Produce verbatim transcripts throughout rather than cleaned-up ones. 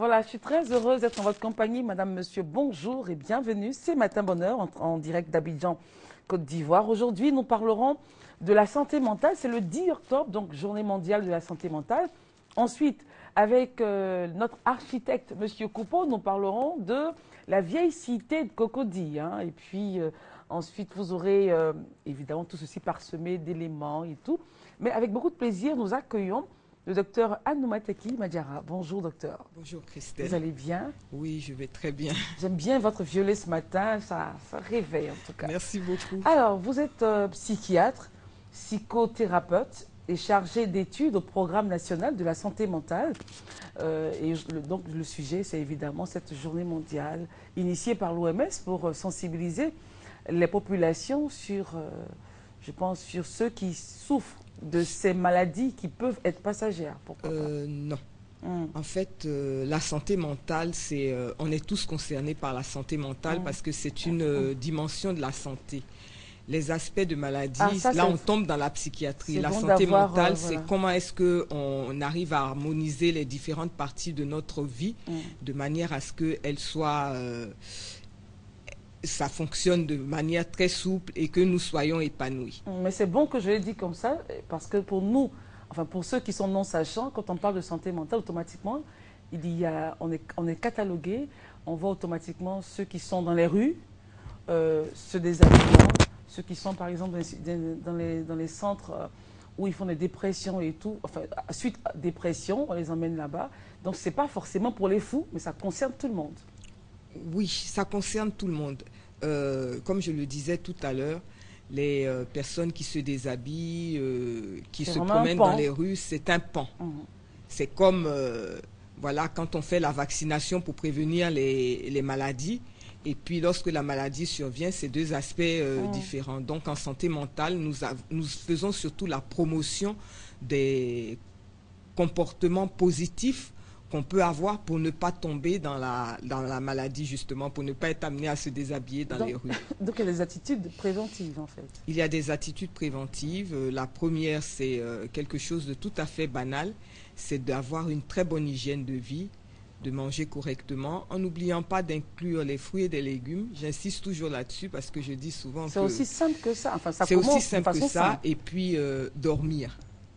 Voilà, je suis très heureuse d'être en votre compagnie, madame, monsieur, bonjour et bienvenue. C'est Matin Bonheur en, en direct d'Abidjan, Côte d'Ivoire. Aujourd'hui, nous parlerons de la santé mentale. C'est le dix octobre, donc journée mondiale de la santé mentale. Ensuite, avec euh, notre architecte, monsieur Coupeau, nous parlerons de la vieille cité de Cocody. Hein, et puis, euh, ensuite, vous aurez euh, évidemment tout ceci parsemé d'éléments et tout. Mais avec beaucoup de plaisir, nous accueillons le docteur Anoumateki Madiara. Bonjour, docteur. Bonjour, Christelle. Vous allez bien? Oui, je vais très bien. J'aime bien votre violet ce matin, ça, ça réveille en tout cas. Merci beaucoup. Alors, vous êtes euh, psychiatre, psychothérapeute et chargé d'études au programme national de la santé mentale. Euh, et le, donc, le sujet, c'est évidemment cette journée mondiale initiée par l'O M S pour euh, sensibiliser les populations sur, euh, je pense, sur ceux qui souffrent de ces maladies qui peuvent être passagères. Pourquoi euh, pas? Non. Hum. En fait, euh, la santé mentale, c'est, euh, on est tous concernés par la santé mentale Hum. parce que c'est une euh, dimension de la santé. Les aspects de maladie, Ah, ça, là c'est- on tombe dans la psychiatrie. c'est La bon santé d'avoir, mentale, euh, c'est voilà. comment est-ce qu'on arrive à harmoniser les différentes parties de notre vie Hum. de manière à ce qu'elles soient... euh, ça fonctionne de manière très souple et que nous soyons épanouis. Mais c'est bon que je l'ai dit comme ça, parce que pour nous, enfin pour ceux qui sont non sachants, quand on parle de santé mentale, automatiquement, il y a, on est, on est catalogué, on voit automatiquement ceux qui sont dans les rues, euh, ceux des habitants, ceux qui sont par exemple dans, dans les, dans les centres euh, où ils font des dépressions et tout, enfin suite à dépression, on les emmène là-bas. Donc c'est pas forcément pour les fous, mais ça concerne tout le monde. Oui, ça concerne tout le monde. Euh, comme je le disais tout à l'heure, les euh, personnes qui se déshabillent, euh, qui C'est se vraiment un promènent pan. dans les rues, c'est un pan. Mhm. C'est comme, euh, voilà, quand on fait la vaccination pour prévenir les, les maladies, et puis lorsque la maladie survient, c'est deux aspects euh, Mhm. différents. Donc en santé mentale, nous, av- nous faisons surtout la promotion des comportements positifs qu'on peut avoir pour ne pas tomber dans la, dans la maladie, justement, pour ne pas être amené à se déshabiller dans Donc, les rues. donc il y a des attitudes préventives en fait. Il y a des attitudes préventives. Euh, La première, c'est euh, quelque chose de tout à fait banal, c'est d'avoir une très bonne hygiène de vie, de manger correctement, en n'oubliant pas d'inclure les fruits et des légumes. J'insiste toujours là-dessus parce que je dis souvent C'est que aussi simple que ça. Enfin, ça c'est commence aussi de simple que façon ça. simple. Et puis, euh, dormir.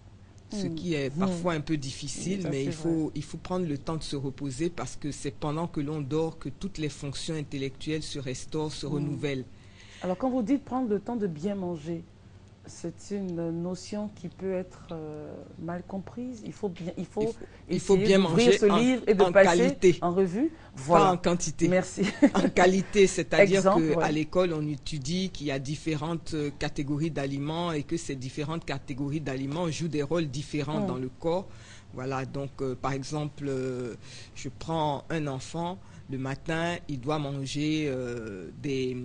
Ce Mm. qui est Mm. parfois un peu difficile, Ça, mais c'est il vrai. faut, il faut prendre le temps de se reposer parce que c'est pendant que l'on dort que toutes les fonctions intellectuelles se restaurent, se Mm. renouvellent. Alors, quand vous dites prendre le temps de bien manger, c'est une notion qui peut être euh, mal comprise. Il faut bien, il faut, Il faut, il faut essayer bien d'ouvrir manger ce en, livre et de en passer qualité, en revue. pas Voilà. en quantité. Merci. En qualité, c'est-à-dire Exemple, qu'à ouais. l'école, on étudie qu'il y a différentes euh, catégories d'aliments et que ces différentes catégories d'aliments jouent des rôles différents Mm. dans le corps. Voilà, donc euh, par exemple, euh, je prends un enfant, le matin, il doit manger euh, des,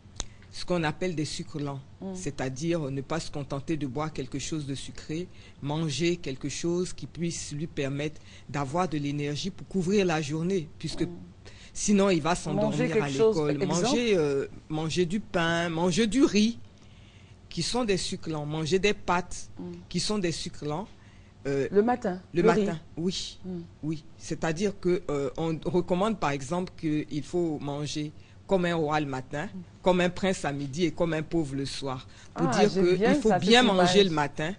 ce qu'on appelle des sucres lents, Mm. c'est-à-dire ne pas se contenter de boire quelque chose de sucré, manger quelque chose qui puisse lui permettre d'avoir de l'énergie pour couvrir la journée, puisque Mm. sinon, il va Manger s'endormir quelque à chose, l'école. exemple. Manger, euh, manger du pain, manger du riz, qui sont des sucres lents. Manger des pâtes, Mm. qui sont des sucres lents. Euh, Le matin. le, riz. matin, oui. Mm. Oui. C'est-à-dire que euh, on recommande, par exemple, qu'il faut manger comme un roi le matin, comme un prince à midi et comme un pauvre le soir. Pour Ah, dire j'aime bien qu'il faut ça, bien cette manger image. le matin,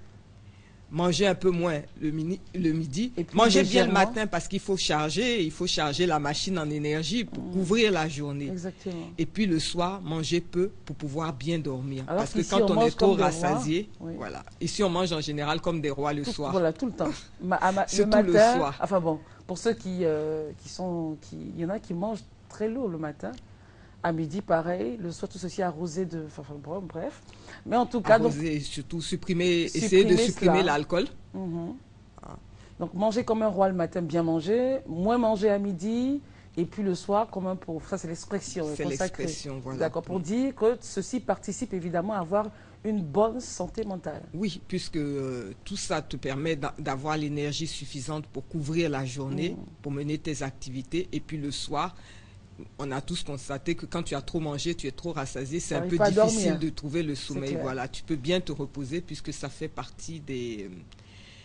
manger un peu moins le, mini- le midi, Et puis manger bien le légèrement. matin parce qu'il faut charger, il faut charger la machine en énergie pour Mm. couvrir la journée. Exactement. Et puis le soir, manger peu pour pouvoir bien dormir. Alors parce que qu'ici, quand on on, mange est trop comme des rois. rassasié, Oui. voilà. Ici on mange en général comme des rois le Tout- soir. Voilà, tout le temps. Ma- à ma- le Surtout matin, le soir. enfin bon, pour ceux qui, euh, qui sont, qui, il y en a qui mangent très lourd le matin, à midi pareil, le soir tout ceci arrosé de, enfin enfin, bon, bref. Mais en tout cas, donc, Arroser, surtout supprimer, essayer Supprimer de supprimer cela. l'alcool. mhm. Ah. Donc manger comme un roi le matin, bien manger, moins manger à midi, et puis le soir comme un pauvre. Ça c'est l'expression C'est consacrée. l'expression, voilà. D'accord, pour Mm. dire que ceci participe évidemment à avoir une bonne santé mentale. Oui, puisque euh, tout ça te permet d'a- d'avoir l'énergie suffisante pour couvrir la journée, Mm. pour mener tes activités. Et puis le soir, on a tous constaté que quand tu as trop mangé, tu es trop rassasié, c'est un T'arrives peu pas à difficile dormir. de trouver le sommeil. clair. Voilà, tu peux bien te reposer puisque ça fait partie des,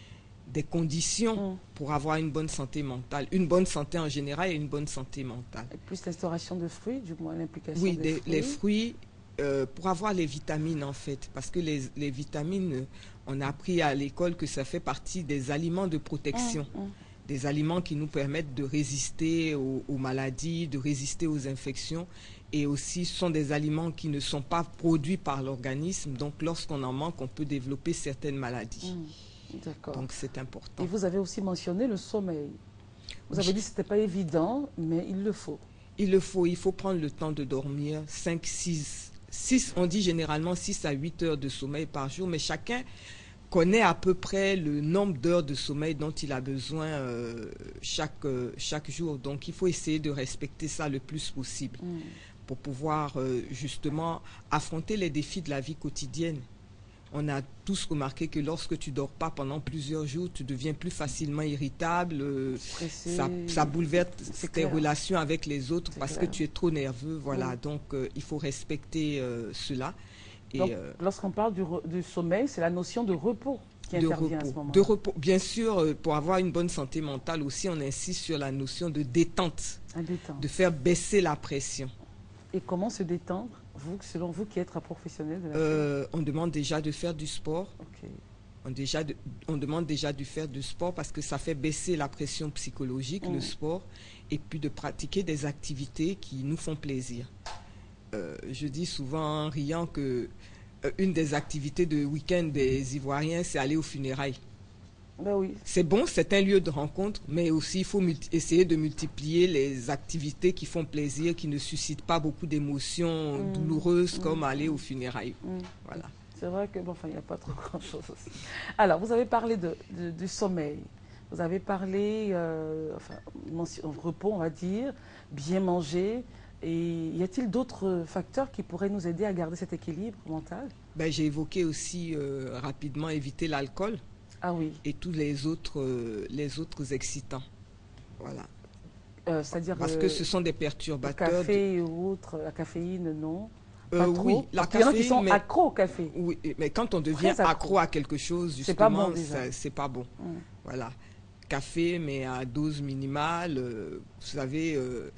des conditions Mm. pour avoir une bonne santé mentale, une bonne santé en général et une bonne santé mentale. Et plus l'instauration de fruits, du moins l'implication Oui, des des- fruits. les fruits, euh, pour avoir les vitamines en fait, parce que les, les vitamines, on a appris à l'école que ça fait partie des aliments de protection, Mm, mm. des aliments qui nous permettent de résister aux, aux maladies, de résister aux infections, et aussi ce sont des aliments qui ne sont pas produits par l'organisme, donc lorsqu'on en manque, on peut développer certaines maladies. Mm. D'accord. Donc c'est important. Et vous avez aussi mentionné le sommeil. Vous Oui. avez dit que ce n'était pas évident, mais il le faut. Il le faut, il faut prendre le temps de dormir, cinq, six, six, on dit généralement six à huit heures de sommeil par jour, mais chacun connaît à peu près le nombre d'heures de sommeil dont il a besoin euh, chaque, euh, chaque jour. Donc il faut essayer de respecter ça le plus possible Mm. pour pouvoir euh, justement affronter les défis de la vie quotidienne. On a tous remarqué que lorsque tu dors pas pendant plusieurs jours, tu deviens plus facilement irritable, euh, Stressé. ça, ça bouleverse C'est tes clair. relations avec les autres C'est parce clair. que tu es trop nerveux. Voilà, Mm. donc euh, il faut respecter euh, cela. Et, Donc, euh, lorsqu'on parle du, re- du sommeil, c'est la notion de repos qui de intervient à ce repos. moment-là. De repos. Bien sûr, euh, pour avoir une bonne santé mentale aussi, on insiste sur la notion de détente, Un détente. de faire baisser la pression. Et comment se détendre, vous, selon vous qui êtes un professionnel de la Euh, on demande déjà de faire du sport. Ok. On, déjà de- on demande déjà de faire du sport parce que ça fait baisser la pression psychologique, Mm. le sport, et puis de pratiquer des activités qui nous font plaisir. Euh, je dis souvent en riant que euh, une des activités de week-end des Ivoiriens, c'est aller aux funérailles. Ben oui. C'est bon, c'est un lieu de rencontre, mais aussi il faut multi- essayer de multiplier les activités qui font plaisir, qui ne suscitent pas beaucoup d'émotions Mm. douloureuses, Mm. comme aller aux funérailles. Mm. Voilà. C'est vrai que, bon, enfin, il n'y a pas trop grand-chose aussi. Alors, vous avez parlé de, de- du sommeil. Vous avez parlé, euh, enfin, mention- repos, on va dire, bien manger. Et y a-t-il d'autres facteurs qui pourraient nous aider à garder cet équilibre mental? Ben, j'ai évoqué aussi euh, rapidement éviter l'alcool Ah oui, et tous les autres, euh, les autres excitants. Voilà. euh, c'est-à-dire Parce euh, que ce sont des le perturbateurs. café ou autre, la caféine, non. de- Pas Euh, trop. oui, la Parce qu'il y en a qui caféine, sont mais, accros au café. oui, mais quand on devient Très accro. accro à quelque chose, C'est pas justement, bon, déjà. ça- c'est pas bon. Mm. Voilà. Café, mais à dose minimale. euh, vous savez, euh,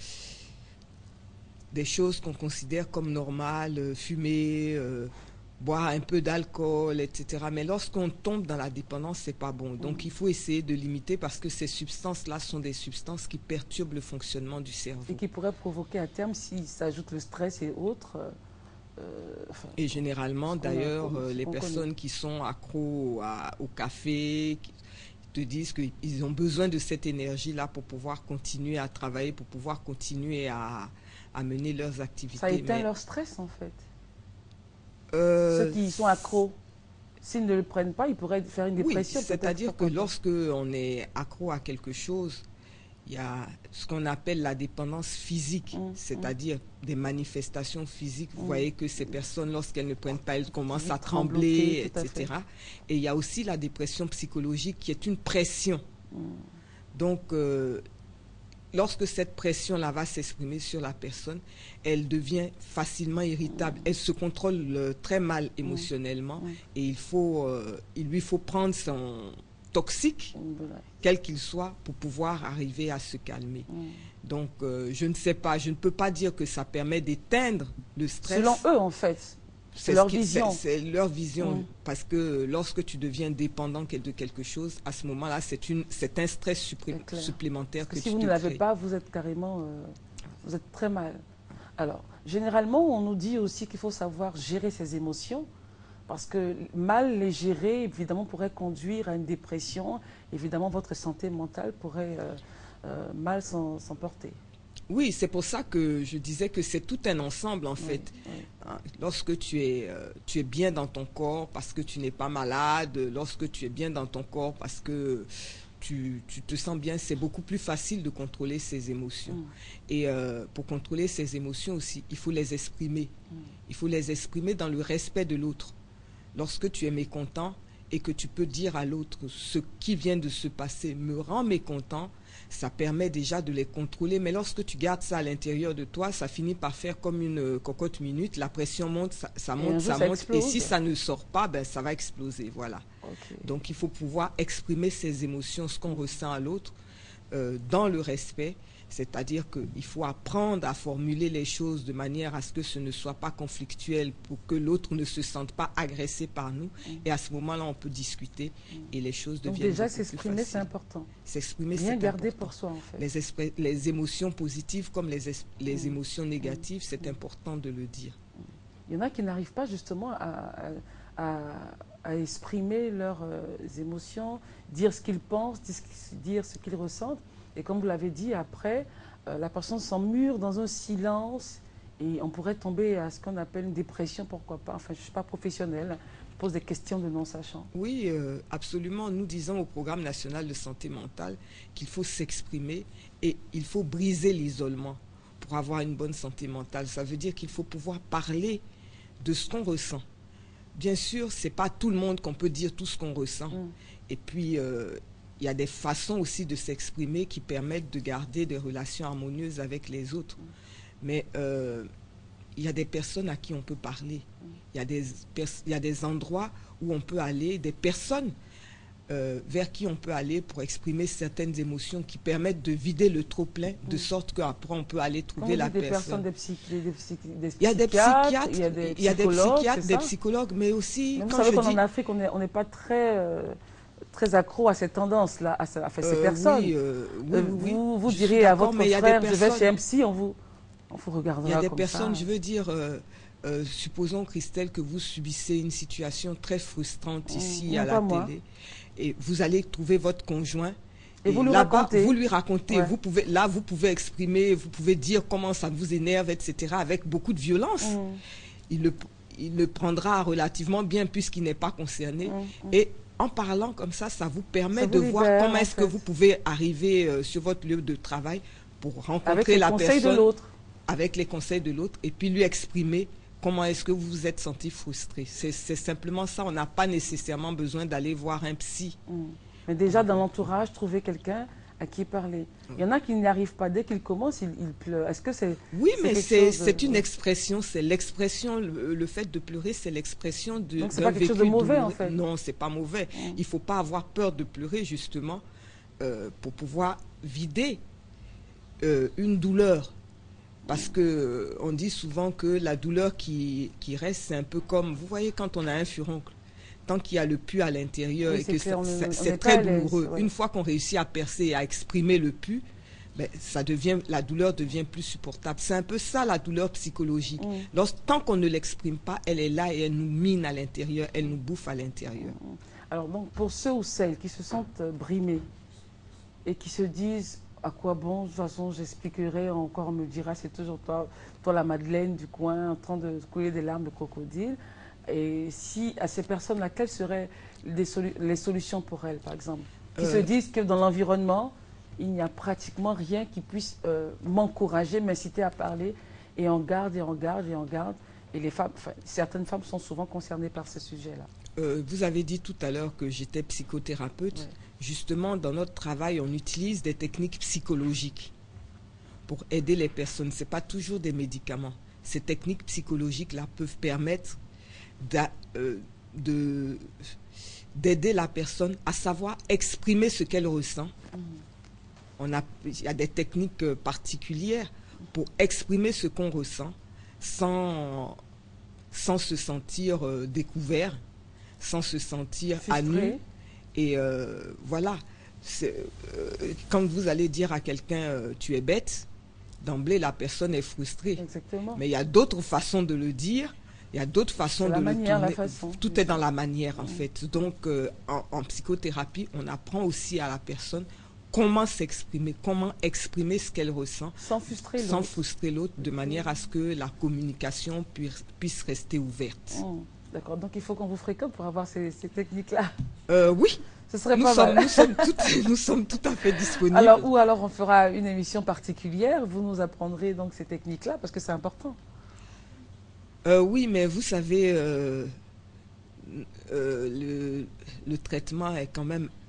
des choses qu'on considère comme normales, euh, fumer, euh, boire un peu d'alcool, et cetera. Mais lorsqu'on tombe dans la dépendance, c'est pas bon. Donc Mm. il faut essayer de limiter parce que ces substances-là sont des substances qui perturbent le fonctionnement du cerveau. Et qui pourrait provoquer à terme, si ça ajoute le stress et autres. euh, euh, enfin, Et généralement, Ce qu'on a- d'ailleurs, ce euh, les qu'on connaît. personnes qui sont accros à- au café, qui te disent qu'ils ont besoin de cette énergie-là pour pouvoir continuer à travailler, pour pouvoir continuer à, à mener leurs activités. ça éteint Mais, leur stress, en fait. euh, Ceux qui sont accros, s'ils ne le prennent pas, ils pourraient faire une oui, dépression. peut-être, c'est-à-dire que pourquoi pas. lorsque on est accro à quelque chose, il y a ce qu'on appelle la dépendance physique, Mm, c'est-à-dire des manifestations physiques. Vous Mm. voyez que ces personnes, lorsqu'elles ne prennent pas, elles commencent Vite à trembloter, trembler, tout à et cetera. Et il y a aussi la dépression psychologique qui est une pression. Mm. Donc, euh, lorsque cette pression-là va s'exprimer sur la personne, elle devient facilement irritable. Elle se contrôle euh, très mal émotionnellement Mm. et il, faut, euh, il lui faut prendre son toxique, Voilà. quel qu'il soit, pour pouvoir arriver à se calmer. Mm. Donc, euh, je ne sais pas, je ne peux pas dire que ça permet d'éteindre le stress. Selon eux, en fait. C'est leur ce qui- vision. c'est- C'est leur vision. Mm. Parce que lorsque tu deviens dépendant de quelque chose, à ce moment-là, c'est une- c'est un stress suppré- C'est clair. supplémentaire Parce que, que si tu vous te ne l'avez crées. pas, vous êtes carrément, euh, vous êtes très mal. Alors, généralement, on nous dit aussi qu'il faut savoir gérer ses émotions, parce que mal les gérer, évidemment, pourrait conduire à une dépression. Évidemment, votre santé mentale pourrait euh, euh, mal s'en s'en porter. Oui, c'est pour ça que je disais que c'est tout un ensemble, en fait. Oui, oui. Hein, Lorsque tu es, euh, tu es bien dans ton corps parce que tu n'es pas malade, lorsque tu es bien dans ton corps parce que tu, tu te sens bien, c'est beaucoup plus facile de contrôler ses émotions. Mm. Et euh, pour contrôler ses émotions aussi, il faut les exprimer. Mm. Il faut les exprimer dans le respect de l'autre. Lorsque tu es mécontent et que tu peux dire à l'autre ce qui vient de se passer me rend mécontent, ça permet déjà de les contrôler. Mais lorsque tu gardes ça à l'intérieur de toi, ça finit par faire comme une euh, cocotte minute. La pression monte, ça, ça Et un monte, jour, ça ça monte. Et explose. si ça ne sort pas, ben, ça va exploser. Voilà. Okay. Donc il faut pouvoir exprimer ses émotions, ce qu'on ressent à l'autre, euh, dans le respect. C'est-à-dire qu'il faut apprendre à formuler les choses de manière à ce que ce ne soit pas conflictuel, pour que l'autre ne se sente pas agressé par nous. Mmh. Et à ce moment-là, on peut discuter mmh. et les choses Donc deviennent déjà, beaucoup plus faciles. s'exprimer, c'est important. S'exprimer, c'est Bien important. garder pour soi, en fait. Les, les émotions positives comme les, les mmh. émotions négatives, c'est mmh. important de le dire. Il y en a qui n'arrivent pas justement à, à, à exprimer leurs euh, émotions, dire ce qu'ils pensent, dire ce qu'ils ressentent. Et comme vous l'avez dit, après, euh, la personne s'emmure dans un silence et on pourrait tomber à ce qu'on appelle une dépression, pourquoi pas. Enfin, je ne suis pas professionnelle, je pose des questions de non-sachant. Oui, euh, absolument. Nous disons au Programme national de santé mentale qu'il faut s'exprimer et il faut briser l'isolement pour avoir une bonne santé mentale. Ça veut dire qu'il faut pouvoir parler de ce qu'on ressent. Bien sûr, ce n'est pas tout le monde qu'on peut dire tout ce qu'on ressent. Mm. Et puis, euh, il y a des façons aussi de s'exprimer qui permettent de garder des relations harmonieuses avec les autres. Mm. Mais euh, il y a des personnes à qui on peut parler. Mm. Il y a des, il y a des endroits où on peut aller, des personnes euh, vers qui on peut aller pour exprimer certaines émotions qui permettent de vider le trop-plein, mm. de sorte qu'après on peut aller trouver la des personne. Personnes, des, psy, des, psy, des il y a des psychiatres, il y a des il y a des, psychiatres, des ça? psychologues, mais aussi... Mais vous quand savez je qu'en dis... Afrique, on n'est pas très... Euh, très accro à cette tendance-là, à, à faire ces euh, personnes. Oui, euh, oui, euh, oui, vous vous diriez à votre frère, je vais chez M C, on vous, on vous regardera comme ça. Il y a des personnes, ça. je veux dire, euh, euh, supposons, Christelle, que vous subissez une situation très frustrante ici mmh, à la moi. télé, et vous allez trouver votre conjoint, et, et vous, lui racontez. vous lui racontez, ouais. vous pouvez, là vous pouvez exprimer, vous pouvez dire comment ça vous énerve, et cetera, avec beaucoup de violence. Mmh. Il, le, il le prendra relativement bien puisqu'il n'est pas concerné. Mmh. Et en parlant comme ça, ça vous permet ça vous de libère, voir comment est-ce que vous pouvez arriver euh, sur votre lieu de travail pour rencontrer avec les la conseils personne de l'autre. Avec les conseils de l'autre et puis lui exprimer comment est-ce que vous vous êtes senti frustré. C'est simplement ça, on n'a pas nécessairement besoin d'aller voir un psy. Mmh. Mais déjà dans l'entourage, trouver quelqu'un à qui parler. Il y en a qui n'y arrivent pas. Dès qu'ils commencent, ils, ils pleurent. Est-ce que c'est... Oui, mais c'est de... une expression. C'est l'expression, le, le fait de pleurer, c'est l'expression de... Donc c'est pas quelque chose de mauvais, douloureux. en fait. Non, c'est pas mauvais. Mmh. Il ne faut pas avoir peur de pleurer, justement, euh, pour pouvoir vider euh, une douleur. Parce qu'on euh, dit souvent que la douleur qui, qui reste, c'est un peu comme... Vous voyez, quand on a un furoncle, tant qu'il y a le pu à l'intérieur oui, et que c'est très douloureux. Ouais. Une fois qu'on réussit à percer et à exprimer le pu, ben, ça devient, la douleur devient plus supportable. C'est un peu ça la douleur psychologique. Mm. Lorsque, tant qu'on ne l'exprime pas, elle est là et elle nous mine à l'intérieur, elle nous bouffe à l'intérieur. Mm. Alors donc pour ceux ou celles qui se sentent brimés et qui se disent à quoi bon, de toute façon j'expliquerai, encore on me dira c'est toujours toi, toi la Madeleine du coin en train de couler des larmes de crocodile. Et si à ces personnes-là, quelles seraient les, solu les solutions pour elles, par exemple, qui euh... se disent que dans l'environnement, il n'y a pratiquement rien qui puisse euh, m'encourager, m'inciter à parler, et on garde, et on garde, et on garde. Et les femmes, enfin, certaines femmes sont souvent concernées par ce sujet-là. Euh, vous avez dit tout à l'heure que j'étais psychothérapeute. Ouais. Justement, dans notre travail, on utilise des techniques psychologiques pour aider les personnes. Ce n'est pas toujours des médicaments. Ces techniques psychologiques-là peuvent permettre de d'aider la personne à savoir exprimer ce qu'elle ressent. Mmh. On a, il y a des techniques particulières pour exprimer ce qu'on ressent sans, sans se sentir euh, découvert, sans se sentir frustré. À nu. Et euh, voilà, euh, quand vous allez dire à quelqu'un euh, tu es bête, d'emblée la personne est frustrée. Exactement. Mais il y a d'autres façons de le dire. Il y a d'autres façons de manière, le tourner. La façon. Tout est dans la manière, en mmh. fait. Donc, euh, en, en psychothérapie, on apprend aussi à la personne comment s'exprimer, comment exprimer ce qu'elle ressent. Sans frustrer l'autre. Sans frustrer l'autre, de manière à ce que la communication puisse, puisse rester ouverte. Mmh. D'accord. Donc, il faut qu'on vous fréquente pour avoir ces, ces techniques-là. Euh, oui. Ce serait nous pas sommes, mal. Nous sommes, toutes, nous sommes tout à fait disponibles. Alors, ou alors on fera une émission particulière. Vous nous apprendrez donc ces techniques-là parce que c'est important. Euh, oui, mais vous savez, euh, euh, le, le traitement est quand même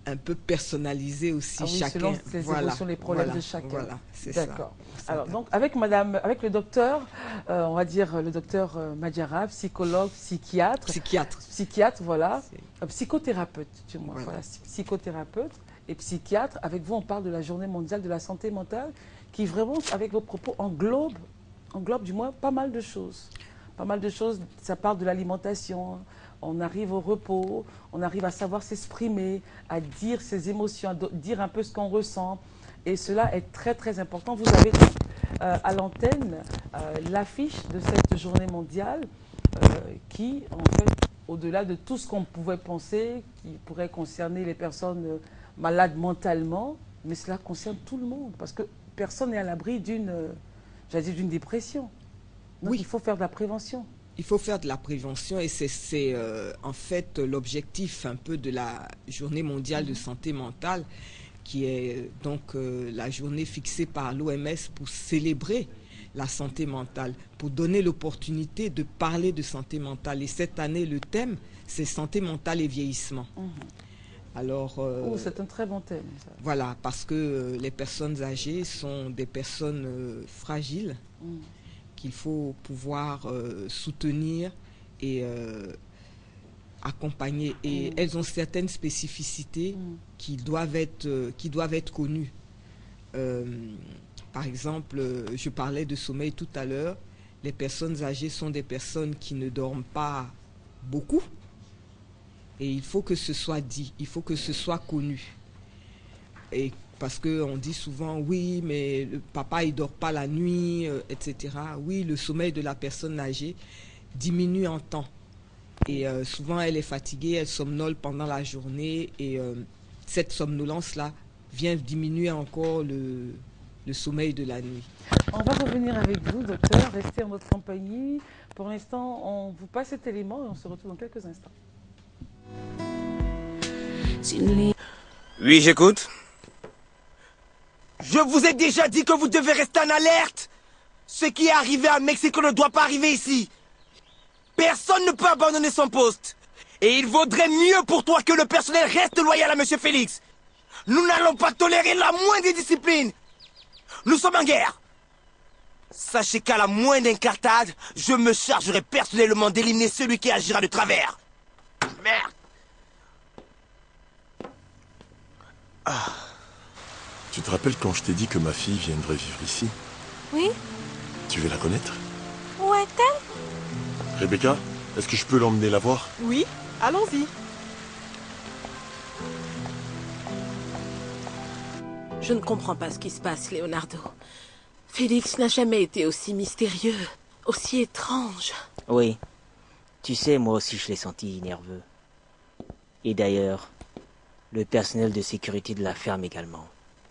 un peu personnalisé aussi Ah oui, chacun. selon les voilà, émotions, les problèmes voilà, de chacun. Voilà, c'est ça. D'accord. Alors, donc, avec madame, avec le docteur, euh, on va dire le docteur euh, Madjara, psychologue, psychiatre. Psychiatre. Psychiatre, voilà. Euh, psychothérapeute, du moins. Voilà. Voilà, psychothérapeute et psychiatre. Avec vous, on parle de la journée mondiale de la santé mentale, qui vraiment, avec vos propos, englobe, englobe du moins pas mal de choses. Pas mal de choses, ça parle de l'alimentation. On arrive au repos, on arrive à savoir s'exprimer, à dire ses émotions, à dire un peu ce qu'on ressent. Et cela est très, très important. Vous avez donc euh, à l'antenne euh, l'affiche de cette journée mondiale euh, qui, en fait, au-delà de tout ce qu'on pouvait penser, qui pourrait concerner les personnes malades mentalement, mais cela concerne tout le monde. Parce que personne n'est à l'abri d'une, euh, j'allais dire, d'une dépression. Donc Oui. il faut faire de la prévention. Il faut faire de la prévention et c'est euh, en fait l'objectif un peu de la journée mondiale de santé mentale qui est donc euh, la journée fixée par l'O M S pour célébrer la santé mentale, pour donner l'opportunité de parler de santé mentale. Et cette année, le thème, c'est santé mentale et vieillissement. Mmh. Alors, euh, oh, c'est un très bon thème. Ça. Voilà, parce que euh, les personnes âgées sont des personnes euh, fragiles. Mmh. qu'il faut pouvoir euh, soutenir et euh, accompagner. Et mmh. elles ont certaines spécificités mmh. qui, doivent être, euh, qui doivent être connues. Euh, par exemple, euh, je parlais de sommeil tout à l'heure. Les personnes âgées sont des personnes qui ne dorment pas beaucoup. Et il faut que ce soit dit, il faut que ce soit connu. Et parce qu'on dit souvent, oui, mais le papa, il ne dort pas la nuit, euh, et cetera. Oui, le sommeil de la personne âgée diminue en temps. Et euh, souvent, elle est fatiguée, elle somnole pendant la journée. Et euh, cette somnolence-là vient diminuer encore le, le sommeil de la nuit. On va revenir avec vous, docteur. Restez en notre compagnie. Pour l'instant, on vous passe cet élément et on se retrouve dans quelques instants. Oui, j'écoute. Je vous ai déjà dit que vous devez rester en alerte. Ce qui est arrivé à Mexico ne doit pas arriver ici. Personne ne peut abandonner son poste. Et il vaudrait mieux pour toi que le personnel reste loyal à Monsieur Félix. Nous n'allons pas tolérer la moindre indiscipline. Nous sommes en guerre. Sachez qu'à la moindre incartade, je me chargerai personnellement d'éliminer celui qui agira de travers. Merde. Ah. Tu te rappelles quand je t'ai dit que ma fille viendrait vivre ici? Oui. Tu veux la connaître? Où est-elle? Rebecca, est-ce que je peux l'emmener la voir? Oui, allons-y. Je ne comprends pas ce qui se passe, Leonardo. Félix n'a jamais été aussi mystérieux, aussi étrange. Oui. Tu sais, moi aussi je l'ai senti nerveux. Et d'ailleurs, le personnel de sécurité de la ferme également.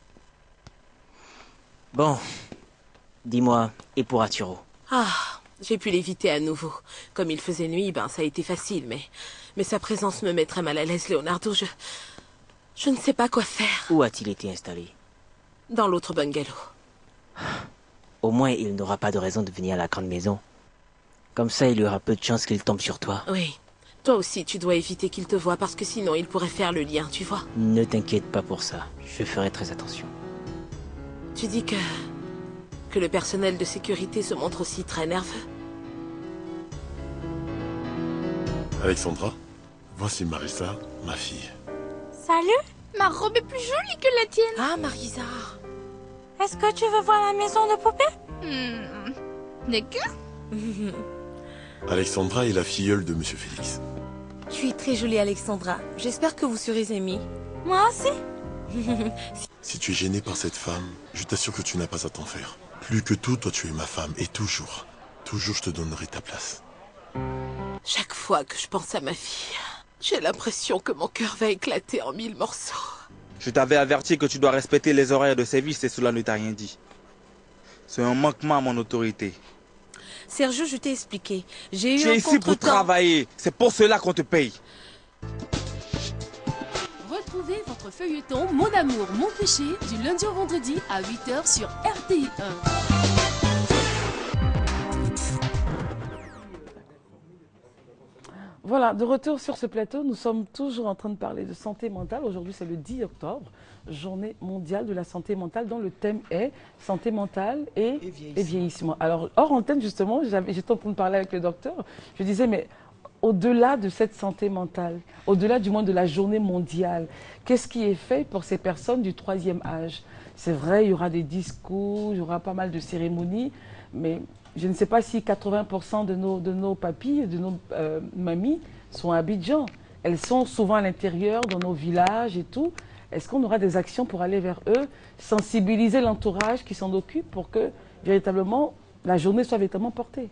Bon, dis-moi, et pour Arturo? Ah, j'ai pu l'éviter à nouveau. Comme il faisait nuit, ben ça a été facile, mais... Mais sa présence me met très mal à l'aise, Leonardo. Je... Je ne sais pas quoi faire. Où a-t-il été installé? Dans l'autre bungalow. Au moins, il n'aura pas de raison de venir à la grande maison. Comme ça, il y aura peu de chances qu'il tombe sur toi. Oui. Toi aussi, tu dois éviter qu'il te voie, parce que sinon, il pourrait faire le lien, tu vois. Ne t'inquiète pas pour ça. Je ferai très attention. Tu dis que... que le personnel de sécurité se montre aussi très nerveux. Alexandra, voici Marissa, ma fille. Salut. Ma robe est plus jolie que la tienne. Ah, Marisa. Est-ce que tu veux voir la maison de poupée? Hmm. D'accord. Alexandra est la filleule de Monsieur Félix. Tu es très jolie, Alexandra. J'espère que vous serez amis. Moi aussi. Si tu es gênée par cette femme, je t'assure que tu n'as pas à t'en faire. Plus que tout, toi tu es ma femme. Et toujours, toujours je te donnerai ta place. Chaque fois que je pense à ma fille, j'ai l'impression que mon cœur va éclater en mille morceaux. Je t'avais averti que tu dois respecter les horaires de service et cela ne t'a rien dit. C'est un manquement à mon autorité. Sergio, je t'ai expliqué. J'ai eu Tu un es ici pour contretemps. travailler. C'est pour cela qu'on te paye. Retrouvez votre feuilleton Mon amour, mon péché du lundi au vendredi à huit heures sur R T I un. Voilà, de retour sur ce plateau, nous sommes toujours en train de parler de santé mentale. Aujourd'hui, c'est le dix octobre, journée mondiale de la santé mentale, dont le thème est santé mentale et, et, vieillissement. et vieillissement. Alors, hors antenne, justement, j'étais en train de parler avec le docteur, je disais, mais au-delà de cette santé mentale, au-delà du moins de la journée mondiale, qu'est-ce qui est fait pour ces personnes du troisième âge? C'est vrai, il y aura des discours, il y aura pas mal de cérémonies, mais je ne sais pas si quatre-vingts pour cent de nos, de nos papilles, de nos euh, mamies sont à Abidjan. Elles sont souvent à l'intérieur, dans nos villages et tout. Est-ce qu'on aura des actions pour aller vers eux, sensibiliser l'entourage qui s'en occupe pour que, véritablement, la journée soit véritablement portée?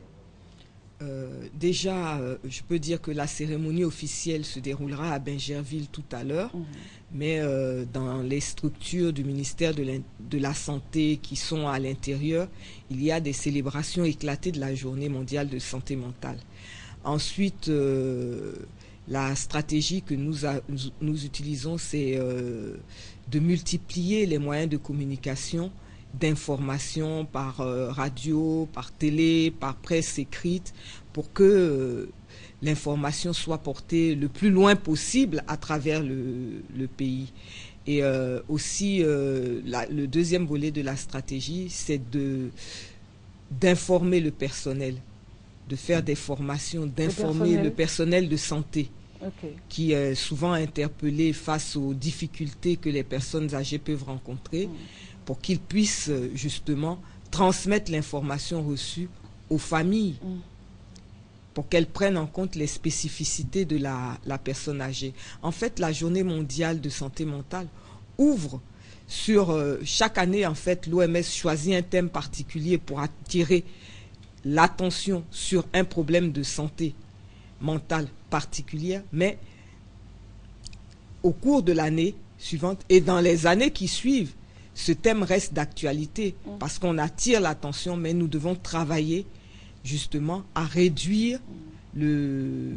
Euh, déjà, euh, je peux dire que la cérémonie officielle se déroulera à Bingerville tout à l'heure, mmh. mais euh, dans les structures du ministère de, de la Santé qui sont à l'intérieur, il y a des célébrations éclatées de la journée mondiale de santé mentale. Ensuite, euh, la stratégie que nous, a, nous, nous utilisons, c'est euh, de multiplier les moyens de communication, d'information par euh, radio, par télé, par presse écrite, pour que euh, l'information soit portée le plus loin possible à travers le, le pays. Et euh, aussi, euh, la, le deuxième volet de la stratégie, c'est de d'informer le personnel, de faire des formations, d'informer le, le personnel de santé, okay. qui est souvent interpellé face aux difficultés que les personnes âgées peuvent rencontrer, mmh. pour qu'ils puissent justement transmettre l'information reçue aux familles, mmh. pour qu'elles prennent en compte les spécificités de la, la personne âgée. En fait, la journée mondiale de santé mentale ouvre sur euh, chaque année, en fait, l'O M S choisit un thème particulier pour attirer l'attention sur un problème de santé mentale particulière, mais au cours de l'année suivante et dans les années qui suivent, ce thème reste d'actualité mmh. parce qu'on attire l'attention, mais nous devons travailler justement à réduire mmh. le...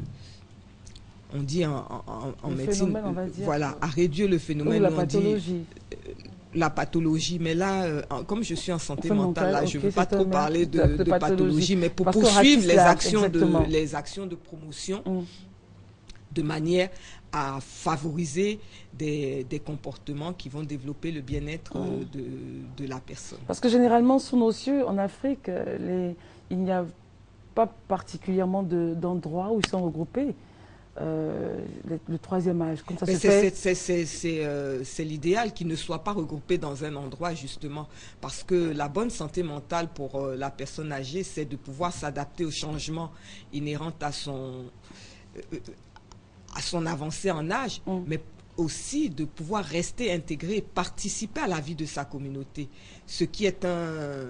On dit en, en, en médecine, on va dire, voilà, à réduire le phénomène. Ou la on pathologie. Dit, euh, la pathologie, mais là, euh, comme je suis en santé enfin, mentale, là, okay, je ne veux pas trop parler de, de, de, de pathologie, pathologie, mais pour parce poursuivre les là, actions, de, les actions de promotion mmh. de manière à favoriser des, des comportements qui vont développer le bien-être mmh. de, de la personne. Parce que généralement, sous nos cieux, en Afrique, les, il n'y a pas particulièrement d'endroits où ils sont regroupés. Euh, le, le troisième âge, comme ça se fait. C'est euh, l'idéal qu'ils ne soient pas regroupés dans un endroit, justement, parce que la bonne santé mentale pour euh, la personne âgée, c'est de pouvoir s'adapter aux changements inhérents à son, euh, à son avancée en âge, mm. mais aussi de pouvoir rester intégré et participer à la vie de sa communauté, ce qui est un...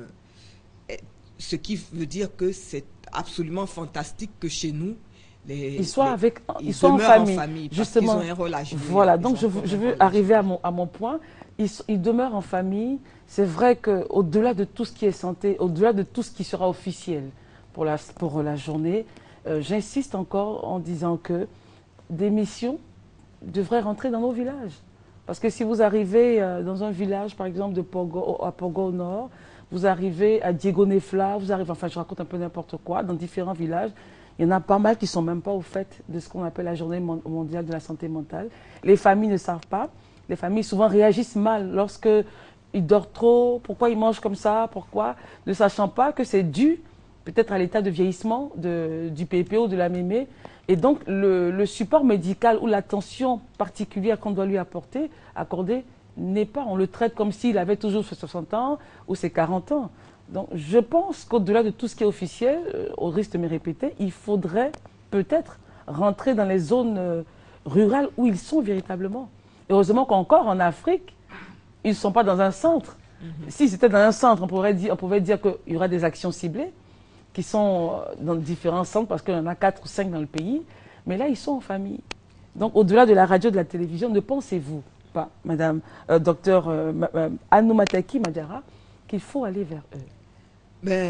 ce qui veut dire que c'est absolument fantastique que chez nous, Les, ils soient, les, avec, ils ils soient en famille, en famille justement. Ils ont un rôle à jouer. Voilà, donc je, je veux arriver à mon, à mon point. Ils, ils demeurent en famille. C'est vrai qu'au-delà de tout ce qui est santé, au-delà de tout ce qui sera officiel pour la, pour la journée, euh, j'insiste encore en disant que des missions devraient rentrer dans nos villages. Parce que si vous arrivez euh, dans un village, par exemple, de Pogo, à Pogo au nord, vous arrivez à Diego Nefla, vous arrivez, enfin je raconte un peu n'importe quoi, dans différents villages, il y en a pas mal qui ne sont même pas au fait de ce qu'on appelle la journée mondiale de la santé mentale. Les familles ne savent pas. Les familles souvent réagissent mal lorsqu'ils dorment trop. Pourquoi ils mangent comme ça? Pourquoi? Ne sachant pas que c'est dû peut-être à l'état de vieillissement de, du P P O, de la mémé. Et donc le, le support médical ou l'attention particulière qu'on doit lui apporter, accorder, n'est pas. On le traite comme s'il avait toujours ses soixante ans ou ses quarante ans. Donc, je pense qu'au-delà de tout ce qui est officiel, euh, au risque de me répéter, il faudrait peut-être rentrer dans les zones euh, rurales où ils sont véritablement. Et heureusement qu'encore en Afrique, ils ne sont pas dans un centre. Mm-hmm. Si c'était dans un centre, on pourrait dire, on pouvait dire qu'il y aura des actions ciblées qui sont dans différents centres parce qu'il y en a quatre ou cinq dans le pays. Mais là, ils sont en famille. Donc, au-delà de la radio, de la télévision, ne pensez-vous pas, Madame euh, Docteur euh, euh, Anoumataki Madiara, qu'il faut aller vers eux? Mais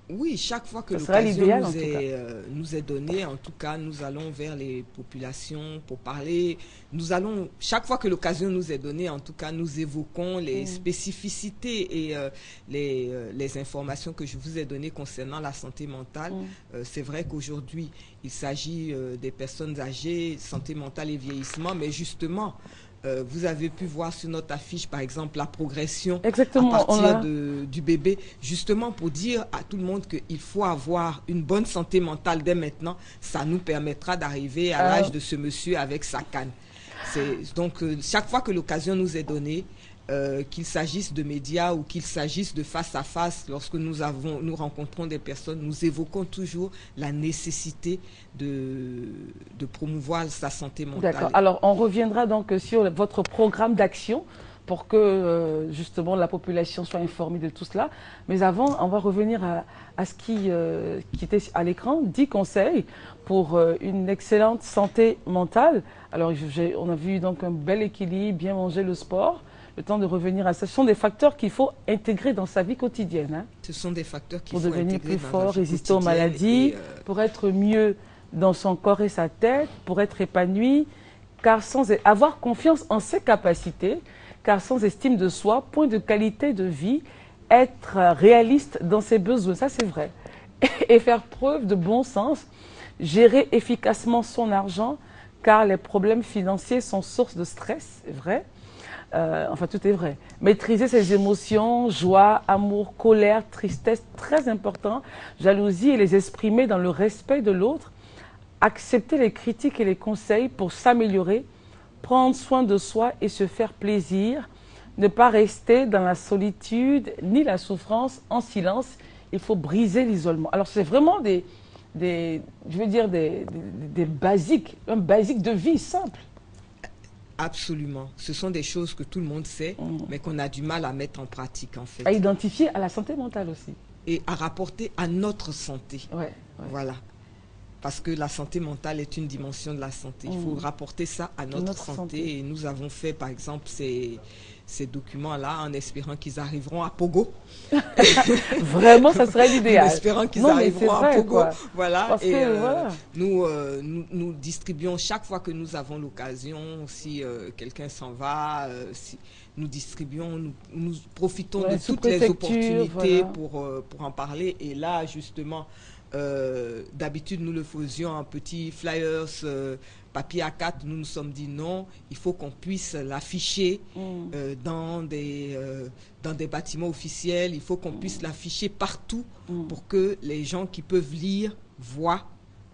Oui, chaque fois que Ça sera l'occasion l'idéal, nous, en tout cas. est, euh, nous est donnée, en tout cas, nous allons vers les populations pour parler. Nous allons, chaque fois que l'occasion nous est donnée, en tout cas, nous évoquons les Mm. spécificités et euh, les, euh, les informations que je vous ai données concernant la santé mentale. Mm. Euh, c'est vrai qu'aujourd'hui, il s'agit euh, des personnes âgées, santé mentale et vieillissement, mais justement, Euh, vous avez pu voir sur notre affiche, par exemple, la progression Exactement, à on partir l'a. de, du bébé, justement pour dire à tout le monde qu'il faut avoir une bonne santé mentale dès maintenant. Ça nous permettra d'arriver à Ah. l'âge de ce monsieur avec sa canne. C'est- Donc, euh, chaque fois que l'occasion nous est donnée, euh, qu'il s'agisse de médias ou qu'il s'agisse de face à face, lorsque nous, avons, nous rencontrons des personnes, nous évoquons toujours la nécessité de, de promouvoir sa santé mentale. D'accord. Alors, on reviendra donc sur votre programme d'action pour que, euh, justement, la population soit informée de tout cela. Mais avant, on va revenir à, à ce qui, euh, qui était à l'écran, dix conseils pour euh, une excellente santé mentale. Alors, j'ai- on a vu donc un bel équilibre, bien manger, le sport. Le temps de revenir à ça. Ce sont des facteurs qu'il faut intégrer dans sa vie quotidienne. Hein, Ce sont des facteurs qu'il pour faut devenir intégrer plus dans fort, la vie résister aux quotidienne maladies, et, euh, pour être mieux dans son corps et sa tête, pour être épanoui, car sans avoir confiance en ses capacités, car sans estime de soi, point de qualité de vie, être réaliste dans ses besoins, ça c'est vrai, et faire preuve de bon sens, gérer efficacement son argent, car les problèmes financiers sont source de stress, c'est vrai. Euh, enfin, tout est vrai. Maîtriser ses émotions, joie, amour, colère, tristesse, très important. Jalousie et les exprimer dans le respect de l'autre. Accepter les critiques et les conseils pour s'améliorer. Prendre soin de soi et se faire plaisir. Ne pas rester dans la solitude ni la souffrance en silence. Il faut briser l'isolement. Alors, c'est vraiment des, des, je veux dire, des, des, des basiques, un basique de vie simple. Absolument. Ce sont des choses que tout le monde sait, Mm. mais qu'on a du mal à mettre en pratique, en fait. À identifier à la santé mentale aussi. Et à rapporter à notre santé. Ouais, ouais. Voilà. Parce que la santé mentale est une dimension de la santé. Il Mm. faut rapporter ça à notre, Notre santé. santé. Et nous avons fait, par exemple, ces, ces documents-là en espérant qu'ils arriveront à Pogo. Vraiment, ça serait En l'idéal. espérant qu'ils Non, mais c'est arriveront à vrai, Pogo. quoi. Voilà. Parce et que, euh, voilà. Nous, euh, nous, nous distribuons chaque fois que nous avons l'occasion, si euh, quelqu'un s'en va, euh, si, nous distribuons, nous, nous profitons Ouais, de sous toutes les préfecture, opportunités voilà. pour, euh, pour en parler. Et là, justement, euh, d'habitude, nous le faisions en petits flyers, euh, papier A quatre. Nous nous sommes dit non, il faut qu'on puisse l'afficher Mm. euh, dans, des, euh, dans des bâtiments officiels. Il faut qu'on puisse l'afficher partout Mm. pour que les gens qui peuvent lire voient.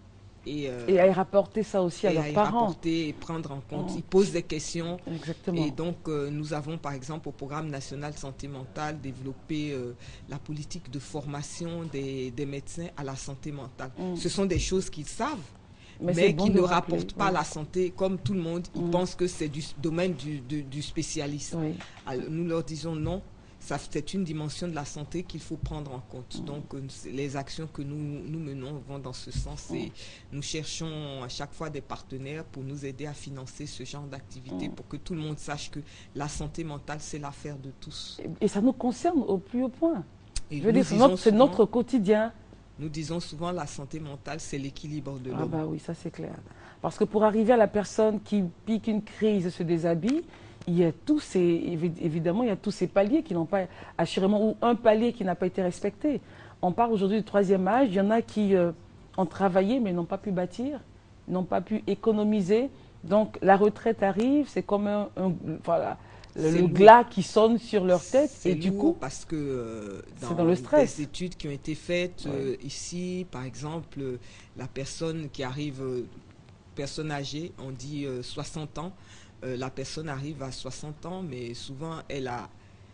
Et, euh, Et à y rapporter ça aussi à et leurs à y parents. rapporter et prendre en compte. Mm. Ils posent des questions. Exactement. Et donc, euh, nous avons, par exemple, au programme national santé mentale, développé euh, la politique de formation des, des médecins à la santé mentale. Mm. Ce sont des choses qu'ils savent, Mais mais, c'est bon qui de ne rappeler, rapportent pas oui. la santé comme tout le monde. Ils Mm. pensent que c'est du domaine du, du- du spécialiste. Oui. Alors, nous leur disons non. Ça, c'est une dimension de la santé qu'il faut prendre en compte. Mm. Donc, euh, c'est- les actions que nous, nous menons vont dans ce sens et nous cherchons à chaque fois des partenaires pour nous aider à financer ce genre d'activité Mm. pour que tout le monde sache que la santé mentale, c'est l'affaire de tous. Et, et ça nous concerne au plus haut point. Et Je veux nous dire, c'est disons notre, c'est souvent- notre quotidien. Nous disons souvent la santé mentale, c'est l'équilibre de Ah l'homme. bah oui, ça c'est clair. Parce que pour arriver à la personne qui pique une crise et se déshabille, il y a tous ces, évi- évidemment, il y a tous ces paliers qui n'ont pas, assurément, ou un palier qui n'a pas été respecté. On parle aujourd'hui du troisième âge, il y en a qui euh, ont travaillé mais n'ont pas pu bâtir, n'ont pas pu économiser. Donc la retraite arrive, c'est comme un, un- voilà, le, C'est le lourd. glas qui sonne sur leur tête C'est et du lourd coup, parce que euh, c'est dans, dans le stress. des études qui ont été faites euh, ici, par exemple, euh, la personne qui arrive, euh, personne âgée, on dit euh, soixante ans, euh, la personne arrive à soixante ans, mais souvent elle a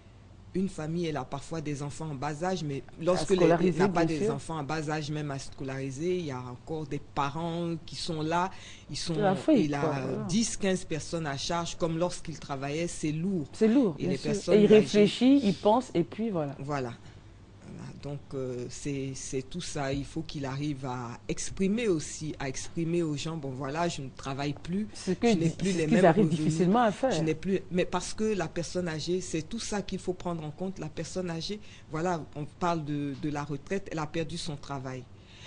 une famille, elle a parfois des enfants en bas âge, mais lorsque elle scolariser, n'a pas bien des sûr. enfants en bas âge même à scolariser, il y a encore des parents qui sont là, ils sont, C'est la feuille, il a quoi, voilà. dix quinze personnes à charge, comme lorsqu'il travaillait, c'est lourd. c'est lourd. Et bien les sûr. personnes Et il âgées- réfléchit, il pense et puis voilà. Voilà. Voilà. Donc euh, c'est tout ça, il faut qu'il arrive à exprimer aussi, à exprimer aux gens, bon voilà, je ne travaille plus, ce que je n'ai plus les mêmes mêmes arrivent revenus, difficilement à faire. Je n'ai plus, mais parce que la personne âgée, c'est tout ça qu'il faut prendre en compte, la personne âgée, voilà, on parle de, de la retraite, elle a perdu son travail.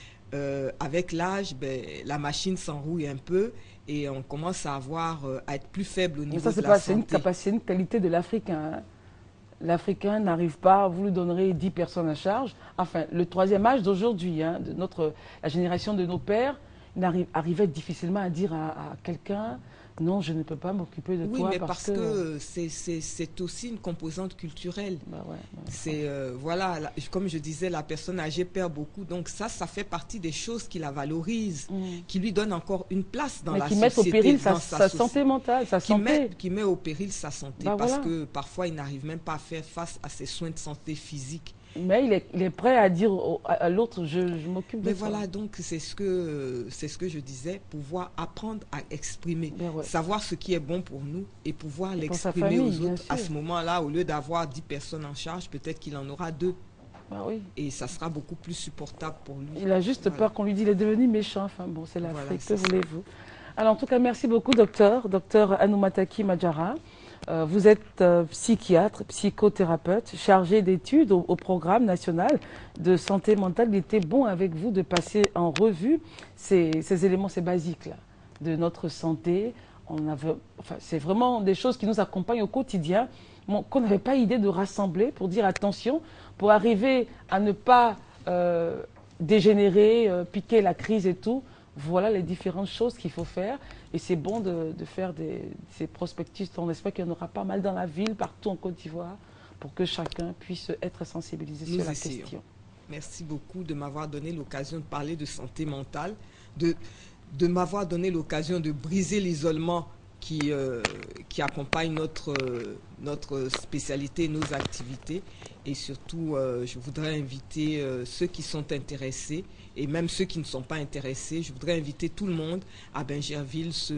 Euh, avec l'âge, ben, la machine s'enrouille un peu et on commence à avoir, euh, à être plus faible au niveau ça, de la pas, santé. C'est une, c'est une qualité de l'Africain. Hein. L'Africain n'arrive pas, vous lui donnerez dix personnes à charge. Enfin, le troisième âge d'aujourd'hui, hein, de notre, la génération de nos pères, il arrive, arrivait difficilement à dire à, à quelqu'un « Non, je ne peux pas m'occuper de oui, toi. » Oui, mais parce, parce que, que c'est aussi une composante culturelle. Bah ouais, ouais, c'est, euh, voilà, la, comme je disais, la personne âgée perd beaucoup. Donc ça, ça fait partie des choses qui la valorisent, mm. qui lui donnent encore une place dans mais la qui société. Qui mettent au péril sa, sa, sa santé mentale, sa qui santé. Met, qui met au péril sa santé. Bah parce voilà. que parfois, il n'arrive même pas à faire face à ses soins de santé physique. Mais il est, il est prêt à dire au, à, à l'autre, je, je m'occupe de Mais toi. voilà, donc c'est ce que c'est ce que je disais, pouvoir apprendre à exprimer, ouais. savoir ce qui est bon pour nous et pouvoir l'exprimer aux autres. Sûr. À ce moment-là, au lieu d'avoir dix personnes en charge, peut-être qu'il en aura deux. Bah oui. Et ça sera beaucoup plus supportable pour lui. Il a juste voilà. peur qu'on lui dise, il est devenu méchant. Enfin bon, c'est l'Afrique, voilà, que voulez-vous. Alors en tout cas, merci beaucoup, docteur, docteur Anoumataki Madjara. Euh, vous êtes euh, psychiatre, psychothérapeute, chargé d'études au, au programme national de santé mentale. Il était bon avec vous de passer en revue ces, ces éléments, ces basiques-là, de notre santé. On avait, enfin, c'est vraiment des choses qui nous accompagnent au quotidien, bon, qu'on n'avait pas idée de rassembler pour dire attention, pour arriver à ne pas euh, dégénérer, euh, piquer la crise et tout. Voilà les différentes choses qu'il faut faire. Et c'est bon de, de faire des, ces prospectus. On espère qu'il y en aura pas mal dans la ville, partout en Côte d'Ivoire, pour que chacun puisse être sensibilisé Nous sur la essayons. question. Merci beaucoup de m'avoir donné l'occasion de parler de santé mentale, de, de m'avoir donné l'occasion de briser l'isolement qui, euh, qui accompagne notre, euh, notre spécialité, nos activités. Et surtout, euh, je voudrais inviter euh, ceux qui sont intéressés et même ceux qui ne sont pas intéressés. Je voudrais inviter tout le monde à Bingerville ce,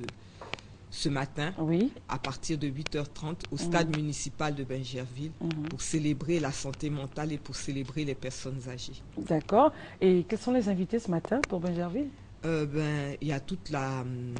ce matin, oui. à partir de huit heures trente, au stade mmh. municipal de Bingerville, mmh. pour célébrer la santé mentale et pour célébrer les personnes âgées. D'accord. Et quels sont les invités ce matin pour Bingerville? euh, ben, il y a toute la, hum,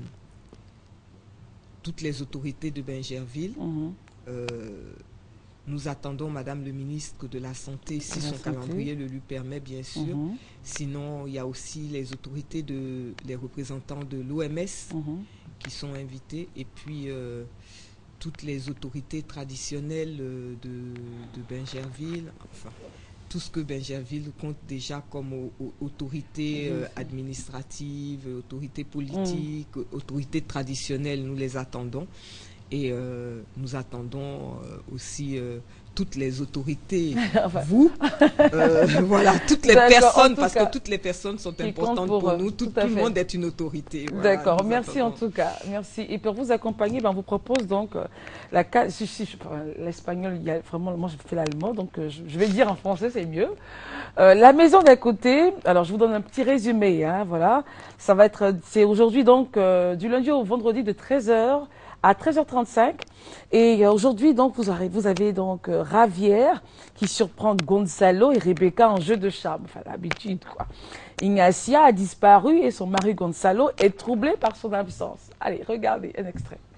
toutes les autorités de Bingerville. Mmh. Euh, Nous attendons Madame le ministre de la Santé, si son calendrier le lui permet, bien sûr. Mm-hmm. Sinon, il y a aussi les autorités, de, les représentants de l'O M S mm-hmm. qui sont invités. Et puis, euh, toutes les autorités traditionnelles de, de Bingerville. Enfin, tout ce que Bingerville compte déjà comme au, au, autorités euh, administratives, autorités politiques, mm. autorités traditionnelles, nous les attendons. Et euh, nous attendons euh, aussi euh, toutes les autorités, enfin. vous, euh, voilà, toutes les personnes, parce cas, que toutes les personnes sont importantes pour, pour nous, tout, tout, tout le monde est une autorité. Voilà, d'accord, merci attendons. En tout cas, merci. Et pour vous accompagner, ben, on vous propose donc euh, la si, si, l'espagnol, il y a vraiment, moi je fais l'allemand, donc euh, je, je vais le dire en français, c'est mieux. Euh, la maison d'à côté, alors je vous donne un petit résumé, hein, voilà, ça va être, c'est aujourd'hui donc euh, du lundi au vendredi de treize heures à treize heures trente-cinq. Et aujourd'hui, donc, vous avez, vous avez donc euh, Ravière qui surprend Gonzalo et Rebecca en jeu de charme. Enfin, l'habitude, quoi. Ignacia a disparu et son mari Gonzalo est troublé par son absence. Allez, regardez un extrait.